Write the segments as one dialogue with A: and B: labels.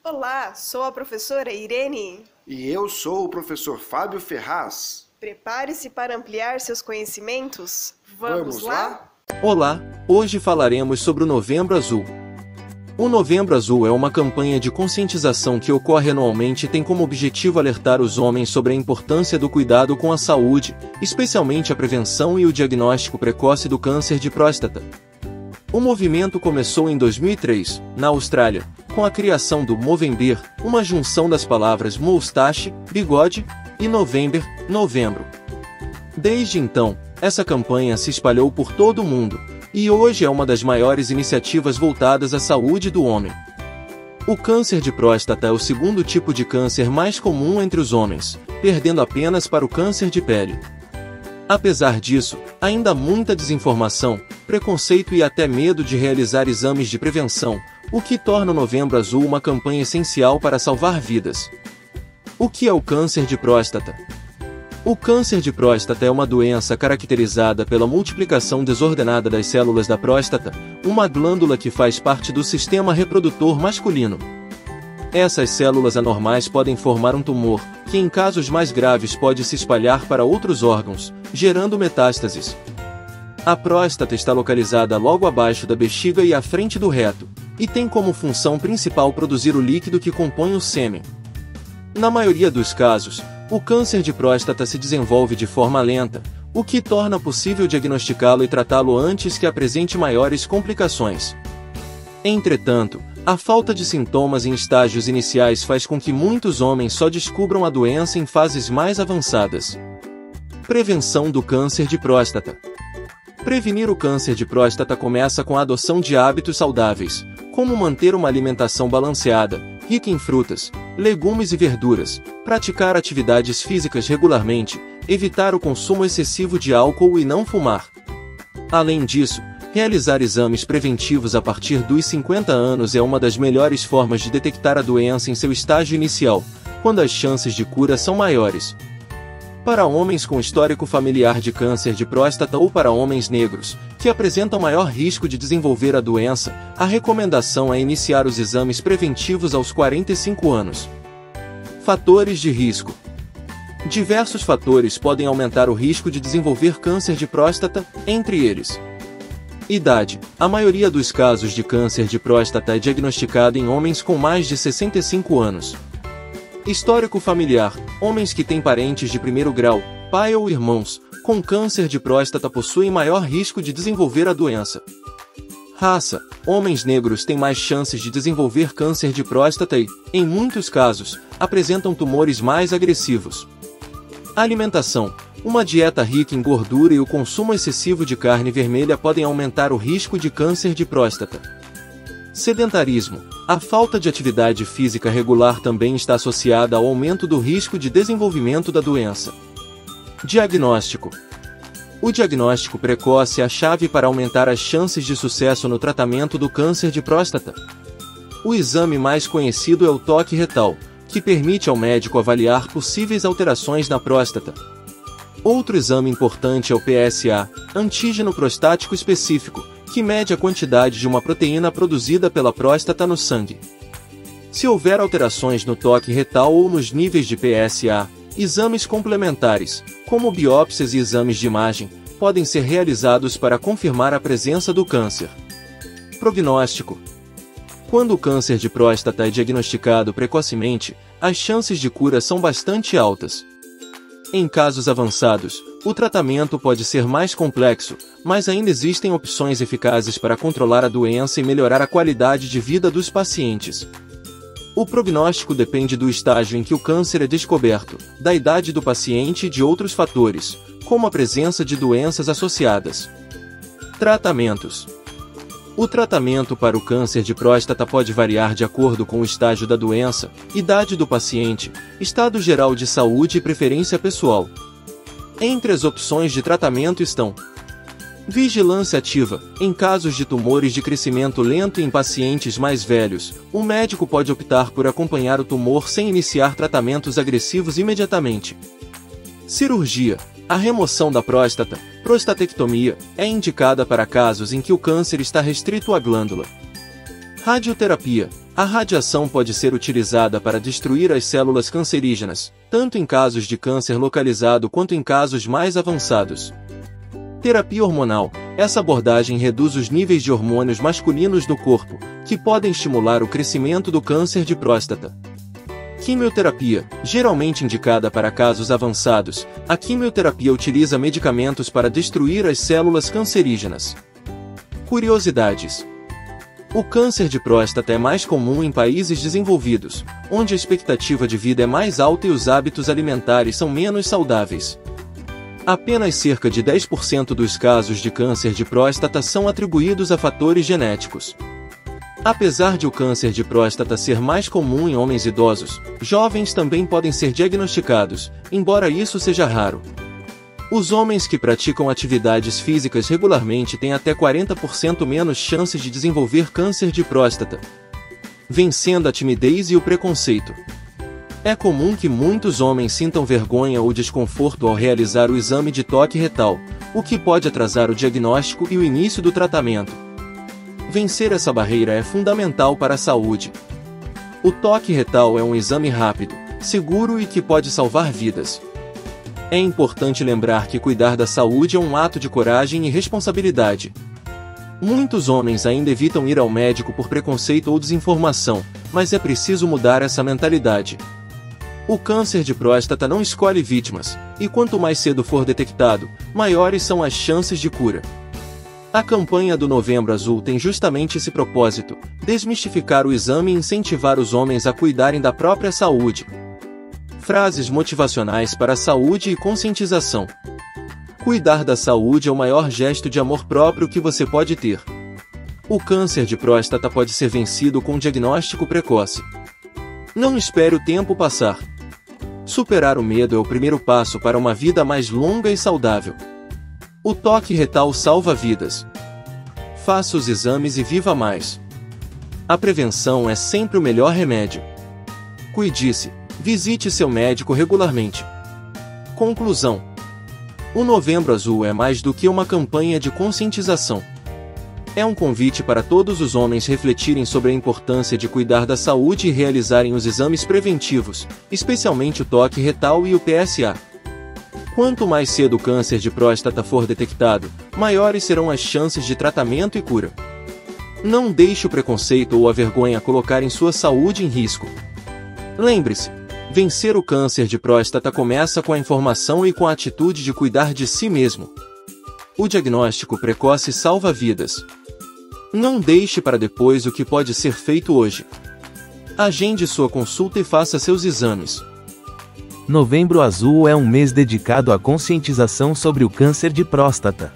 A: Olá, sou a professora Irene.
B: E eu sou o professor Fábio Ferraz.
A: Prepare-se para ampliar seus conhecimentos.
B: Vamos lá?
C: Olá, hoje falaremos sobre o Novembro Azul. O Novembro Azul é uma campanha de conscientização que ocorre anualmente e tem como objetivo alertar os homens sobre a importância do cuidado com a saúde, especialmente a prevenção e o diagnóstico precoce do câncer de próstata. O movimento começou em 2003, na Austrália, com a criação do Movember, uma junção das palavras moustache, bigode, e November, novembro. Desde então, essa campanha se espalhou por todo o mundo, e hoje é uma das maiores iniciativas voltadas à saúde do homem. O câncer de próstata é o segundo tipo de câncer mais comum entre os homens, perdendo apenas para o câncer de pele. Apesar disso, ainda há muita desinformação, preconceito e até medo de realizar exames de prevenção, o que torna o Novembro Azul uma campanha essencial para salvar vidas. O que é o câncer de próstata? O câncer de próstata é uma doença caracterizada pela multiplicação desordenada das células da próstata, uma glândula que faz parte do sistema reprodutor masculino. Essas células anormais podem formar um tumor, que em casos mais graves pode se espalhar para outros órgãos, gerando metástases. A próstata está localizada logo abaixo da bexiga e à frente do reto, e tem como função principal produzir o líquido que compõe o sêmen. Na maioria dos casos, o câncer de próstata se desenvolve de forma lenta, o que torna possível diagnosticá-lo e tratá-lo antes que apresente maiores complicações. Entretanto, a falta de sintomas em estágios iniciais faz com que muitos homens só descubram a doença em fases mais avançadas. Prevenção do câncer de próstata. Prevenir o câncer de próstata começa com a adoção de hábitos saudáveis, como manter uma alimentação balanceada, rica em frutas, legumes e verduras, praticar atividades físicas regularmente, evitar o consumo excessivo de álcool e não fumar. Além disso, realizar exames preventivos a partir dos 50 anos é uma das melhores formas de detectar a doença em seu estágio inicial, quando as chances de cura são maiores. Para homens com histórico familiar de câncer de próstata ou para homens negros, que apresentam maior risco de desenvolver a doença, a recomendação é iniciar os exames preventivos aos 45 anos. Fatores de risco. Diversos fatores podem aumentar o risco de desenvolver câncer de próstata, entre eles: idade. A maioria dos casos de câncer de próstata é diagnosticado em homens com mais de 65 anos. Histórico familiar. Homens que têm parentes de primeiro grau, pai ou irmãos, com câncer de próstata possuem maior risco de desenvolver a doença. Raça. Homens negros têm mais chances de desenvolver câncer de próstata e, em muitos casos, apresentam tumores mais agressivos. Alimentação. Uma dieta rica em gordura e o consumo excessivo de carne vermelha podem aumentar o risco de câncer de próstata. Sedentarismo. A falta de atividade física regular também está associada ao aumento do risco de desenvolvimento da doença. Diagnóstico. O diagnóstico precoce é a chave para aumentar as chances de sucesso no tratamento do câncer de próstata. O exame mais conhecido é o toque retal, que permite ao médico avaliar possíveis alterações na próstata. Outro exame importante é o PSA, antígeno prostático específico, que mede a quantidade de uma proteína produzida pela próstata no sangue. Se houver alterações no toque retal ou nos níveis de PSA, exames complementares, como biópsias e exames de imagem, podem ser realizados para confirmar a presença do câncer. Prognóstico. Quando o câncer de próstata é diagnosticado precocemente, as chances de cura são bastante altas. Em casos avançados, o tratamento pode ser mais complexo, mas ainda existem opções eficazes para controlar a doença e melhorar a qualidade de vida dos pacientes. O prognóstico depende do estágio em que o câncer é descoberto, da idade do paciente e de outros fatores, como a presença de doenças associadas. Tratamentos. O tratamento para o câncer de próstata pode variar de acordo com o estágio da doença, idade do paciente, estado geral de saúde e preferência pessoal. Entre as opções de tratamento estão: vigilância ativa. Em casos de tumores de crescimento lento em pacientes mais velhos, o médico pode optar por acompanhar o tumor sem iniciar tratamentos agressivos imediatamente. Cirurgia. A remoção da próstata, prostatectomia, é indicada para casos em que o câncer está restrito à glândula. Radioterapia. A radiação pode ser utilizada para destruir as células cancerígenas, tanto em casos de câncer localizado quanto em casos mais avançados. Terapia hormonal. Essa abordagem reduz os níveis de hormônios masculinos no corpo, que podem estimular o crescimento do câncer de próstata. Quimioterapia. Geralmente indicada para casos avançados, a quimioterapia utiliza medicamentos para destruir as células cancerígenas. Curiosidades. O câncer de próstata é mais comum em países desenvolvidos, onde a expectativa de vida é mais alta e os hábitos alimentares são menos saudáveis. Apenas cerca de 10% dos casos de câncer de próstata são atribuídos a fatores genéticos. Apesar de o câncer de próstata ser mais comum em homens idosos, jovens também podem ser diagnosticados, embora isso seja raro. Os homens que praticam atividades físicas regularmente têm até 40% menos chances de desenvolver câncer de próstata. Vencendo a timidez e o preconceito. É comum que muitos homens sintam vergonha ou desconforto ao realizar o exame de toque retal, o que pode atrasar o diagnóstico e o início do tratamento. Vencer essa barreira é fundamental para a saúde. O toque retal é um exame rápido, seguro e que pode salvar vidas. É importante lembrar que cuidar da saúde é um ato de coragem e responsabilidade. Muitos homens ainda evitam ir ao médico por preconceito ou desinformação, mas é preciso mudar essa mentalidade. O câncer de próstata não escolhe vítimas, e quanto mais cedo for detectado, maiores são as chances de cura. A campanha do Novembro Azul tem justamente esse propósito: desmistificar o exame e incentivar os homens a cuidarem da própria saúde. Frases motivacionais para a saúde e conscientização. Cuidar da saúde é o maior gesto de amor próprio que você pode ter. O câncer de próstata pode ser vencido com um diagnóstico precoce. Não espere o tempo passar. Superar o medo é o primeiro passo para uma vida mais longa e saudável. O toque retal salva vidas. Faça os exames e viva mais. A prevenção é sempre o melhor remédio. Cuide-se. Visite seu médico regularmente. Conclusão. O Novembro Azul é mais do que uma campanha de conscientização. É um convite para todos os homens refletirem sobre a importância de cuidar da saúde e realizarem os exames preventivos, especialmente o toque retal e o PSA. Quanto mais cedo o câncer de próstata for detectado, maiores serão as chances de tratamento e cura. Não deixe o preconceito ou a vergonha colocarem sua saúde em risco. Lembre-se, vencer o câncer de próstata começa com a informação e com a atitude de cuidar de si mesmo. O diagnóstico precoce salva vidas. Não deixe para depois o que pode ser feito hoje. Agende sua consulta e faça seus exames.
D: Novembro Azul é um mês dedicado à conscientização sobre o câncer de próstata.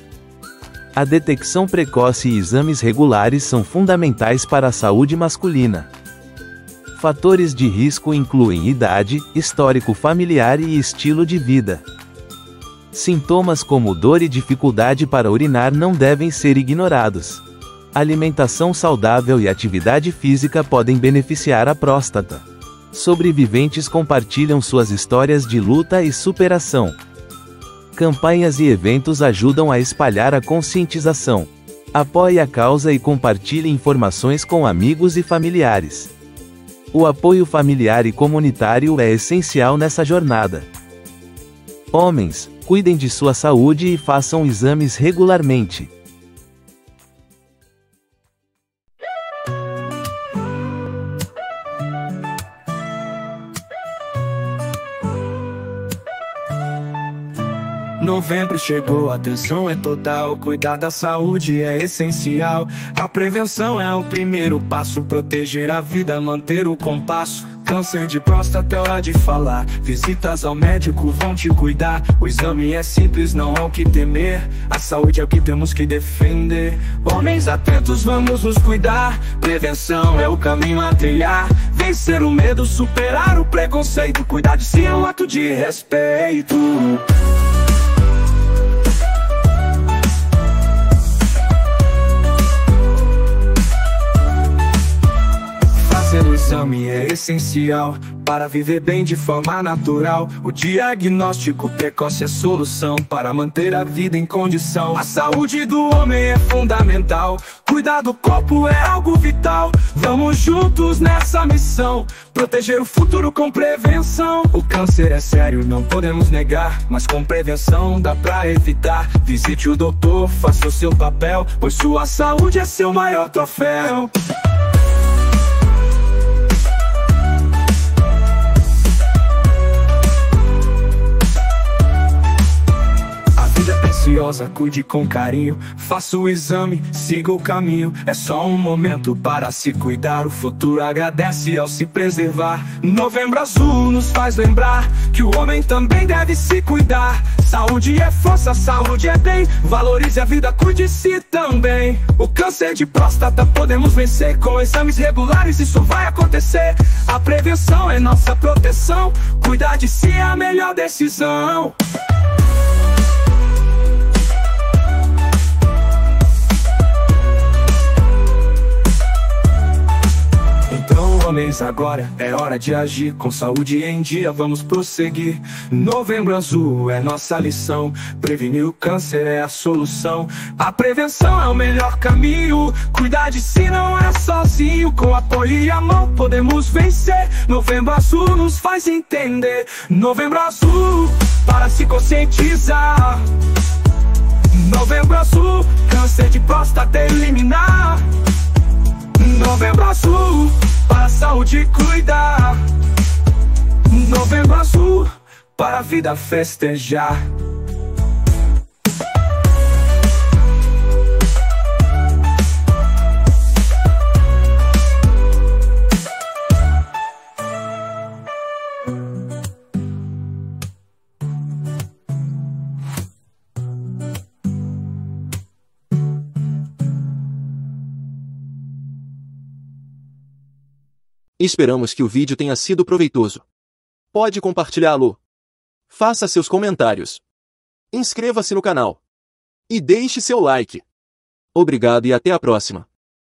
D: A detecção precoce e exames regulares são fundamentais para a saúde masculina. Fatores de risco incluem idade, histórico familiar e estilo de vida. Sintomas como dor e dificuldade para urinar não devem ser ignorados. Alimentação saudável e atividade física podem beneficiar a próstata. Sobreviventes compartilham suas histórias de luta e superação. Campanhas e eventos ajudam a espalhar a conscientização. Apoie a causa e compartilhe informações com amigos e familiares. O apoio familiar e comunitário é essencial nessa jornada. Homens, cuidem de sua saúde e façam exames regularmente.
E: Novembro chegou, a atenção é total. Cuidar da saúde é essencial. A prevenção é o primeiro passo. Proteger a vida, manter o compasso. Câncer de próstata é hora de falar. Visitas ao médico vão te cuidar. O exame é simples, não há o que temer. A saúde é o que temos que defender. Homens atentos, vamos nos cuidar. Prevenção é o caminho a trilhar. Vencer o medo, superar o preconceito. Cuidar de si é um ato de respeito. Fazer o exame é essencial para viver bem de forma natural. O diagnóstico precoce é solução para manter a vida em condição. A saúde do homem é fundamental, cuidar do corpo é algo vital. Vamos juntos nessa missão, proteger o futuro com prevenção. O câncer é sério, não podemos negar, mas com prevenção dá pra evitar. Visite o doutor, faça o seu papel, pois sua saúde é seu maior troféu. Cuide com carinho, faça o exame, siga o caminho. É só um momento para se cuidar, o futuro agradece ao se preservar. Novembro Azul nos faz lembrar que o homem também deve se cuidar. Saúde é força, saúde é bem, valorize a vida, cuide-se também. O câncer de próstata podemos vencer com exames regulares, isso vai acontecer. A prevenção é nossa proteção, cuidar de si é a melhor decisão. Homens, agora é hora de agir, com saúde em dia vamos prosseguir. Novembro Azul é nossa lição, prevenir o câncer é a solução. A prevenção é o melhor caminho, cuidar de si não é sozinho. Com apoio e amor podemos vencer, Novembro Azul nos faz entender. Novembro Azul, para se conscientizar. Novembro Azul, câncer de próstata eliminar. Novembro Azul, para a saúde cuidar. Novembro Azul, para a vida festejar.
C: Esperamos que o vídeo tenha sido proveitoso. Pode compartilhá-lo. Faça seus comentários. Inscreva-se no canal. E deixe seu like. Obrigado e até a próxima.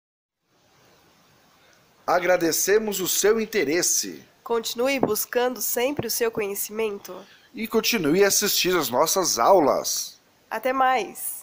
B: Agradecemos o seu interesse.
A: Continue buscando sempre o seu conhecimento.
B: E continue a assistir às nossas aulas.
A: Até mais!